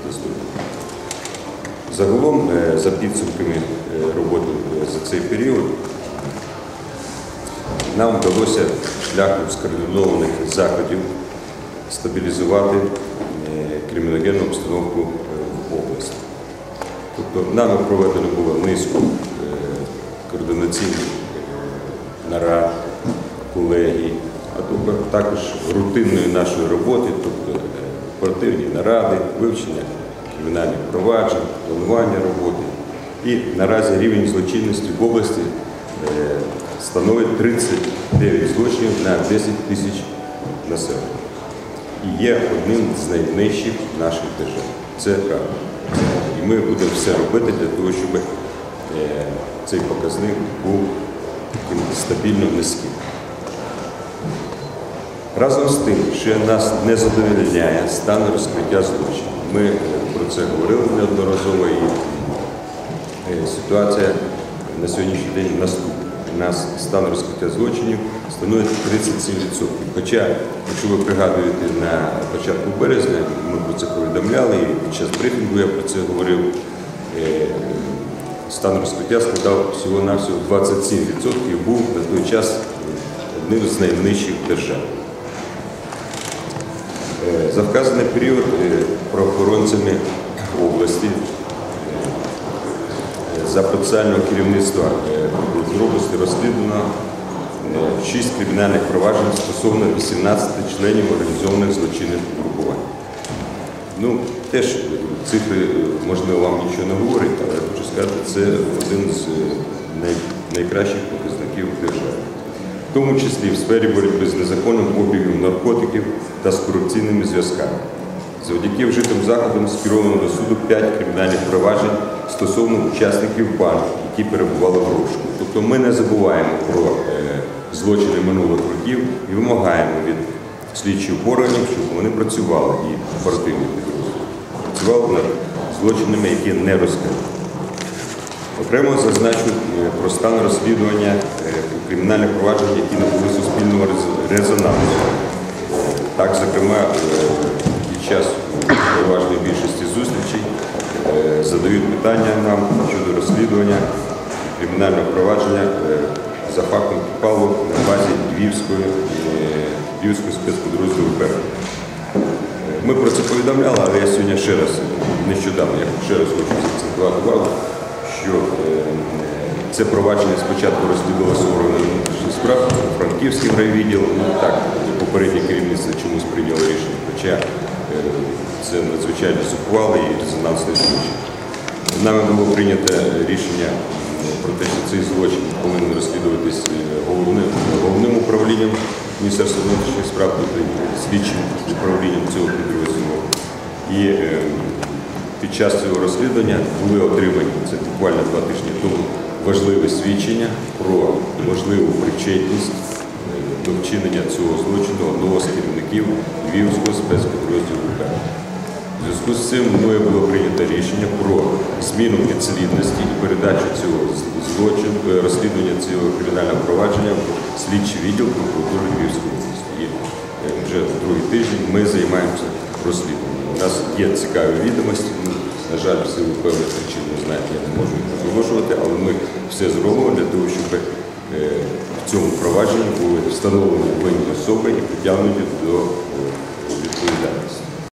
заступників. Загалом, за підсумками роботи за цей період, нам вдалося шляхом скоординованих заходів стабілізувати криміногенну обстановку в області. Тобто нами проведено було низку координаційних нарад, колегій, а також рутинної нашої роботи, тобто оперативні наради, вивчення кримінальних проваджень, планування роботи. І наразі рівень злочинності в області становить 39 злочинів на 10 тисяч населення. І є одним з найнижчих в нашій державі. Це правда. І ми будемо все робити для того, щоб цей показник був стабільно низьким. Разом з тим, що нас не задовольняє стан розкриття злочинів. Ми про це говорили неодноразово, і ситуація на сьогоднішній день наступна. У нас стан розкриття злочинів становить 37%. Хоча, якщо ви пригадуєте, на початку березня ми про це повідомляли, і під час брифінгу я про це говорив, стан розкриття складав всього-навсього 27% і був на той час одним з найнижчих держав. За вказаний період правоохоронцями області за процесуального керівництва області розслідувано 6 кримінальних проваджень стосовно 18 членів організованих злочинних угрупувань. Ну, теж цифри, можливо, вам нічого не говорять, але я хочу сказати, це один з найкращих показників держави. В тому числі в сфері боротьби з незаконним обігом наркотиків та з корупційними зв'язками. Завдяки вжитим заходам скеровано до суду 5 кримінальних проваджень стосовно учасників банку, які перебували в розшуку. Тобто ми не забуваємо про злочини минулих років і вимагаємо від слідчих органів, щоб вони працювали і оперативні підрозділи. Працювали над злочинами, які не розкриті. Окремо зазначу про стан розслідування кримінальних проваджень, які набули суспільного резонансу. Так, зокрема, під час переважної більшості зустрічей задають питання нам щодо розслідування кримінального провадження за фактом підпалу на базі Львівського спецпідрозділу УПР. Ми про це повідомляли, але я сьогодні нещодавно хочу заакцентувати увагу, що це провадження спочатку розслідувалося органами внутрішніх справ, Франківський райвідділ, так, попереднє керівництво чомусь прийняло рішення, хоча це надзвичайно зухвалий і резонансний злочин. Нами було прийнято рішення про те, що цей злочин повинен розслідуватись головним управлінням Міністерства внутрішніх справ, тобто слідчим управлінням цього підрозділу. І під час цього розслідування були отримані, це буквально 2 тижні тому, важливе свідчення про можливу причетність до вчинення цього злочину одного з керівників Львівського спецпідрозділу УПР. У зв'язку з цим мною було прийнято рішення про зміну підслідності і передачу цього злочину, розслідування цього кримінального провадження в слідчий відділ прокуратури Львівської області. І вже другий тиждень ми займаємося розслідуванням. У нас є цікаві відомості, на жаль, в силу певних причин, ви знаєте, я не можу їх оголошувати, але ми все зробимо для того, щоб в цьому провадженні були встановлені винні особи і притягнуті до відповідальності.